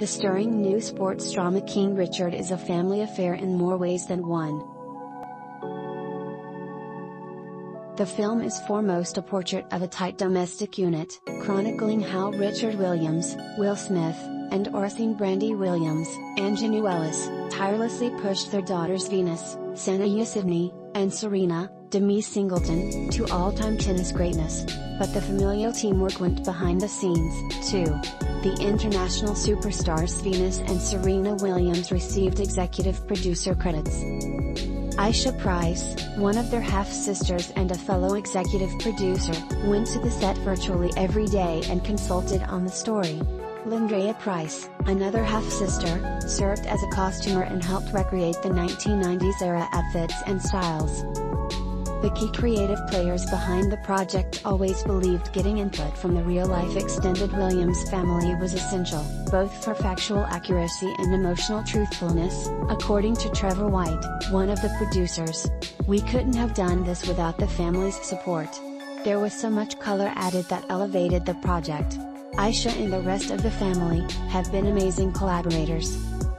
The stirring new sports drama King Richard is a family affair in more ways than one. The film is foremost a portrait of a tight domestic unit, chronicling how Richard Williams, Will Smith, and Oracene Brandy Williams, Anjanou Ellis, tirelessly pushed their daughters Venus, Sanaya Sidney, and Serena, Demi Singleton, to all-time tennis greatness. But the familial teamwork went behind the scenes, too. The international superstars Venus and Serena Williams received executive producer credits. Aisha Price, one of their half-sisters and a fellow executive producer, went to the set virtually every day and consulted on the story. Lindrea Price, another half-sister, served as a costumer and helped recreate the 1990s era outfits and styles. The key creative players behind the project always believed getting input from the real-life extended Williams family was essential, both for factual accuracy and emotional truthfulness, according to Trevor White, one of the producers. "We couldn't have done this without the family's support. There was so much color added that elevated the project. Aisha and the rest of the family have been amazing collaborators."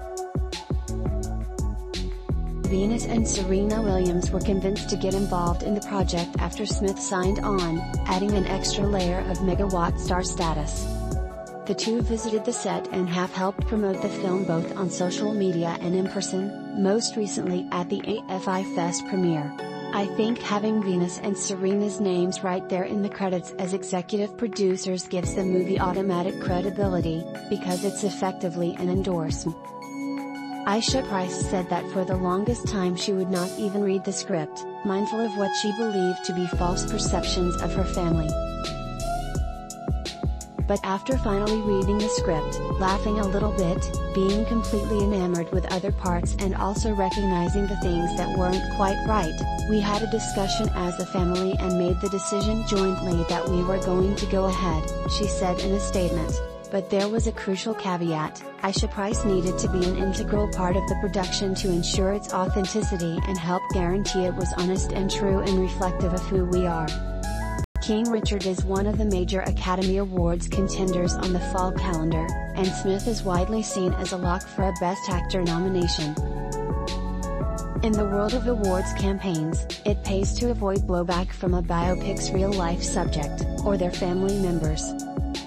Venus and Serena Williams were convinced to get involved in the project after Smith signed on, adding an extra layer of megawatt star status. The two visited the set and have helped promote the film both on social media and in person, most recently at the AFI Fest premiere. "I think having Venus and Serena's names right there in the credits as executive producers gives the movie automatic credibility, because it's effectively an endorsement." Aisha Price said that for the longest time she would not even read the script, mindful of what she believed to be false perceptions of her family. But after finally reading the script, laughing a little bit, being completely enamored with other parts and also recognizing the things that weren't quite right, we had a discussion as a family and made the decision jointly that we were going to go ahead, she said in a statement. But there was a crucial caveat: Aisha Price needed to be an integral part of the production to ensure its authenticity and help guarantee it was honest and true and reflective of who we are. King Richard is one of the major Academy Awards contenders on the fall calendar, and Smith is widely seen as a lock for a Best Actor nomination. In the world of awards campaigns, it pays to avoid blowback from a biopic's real-life subject, or their family members.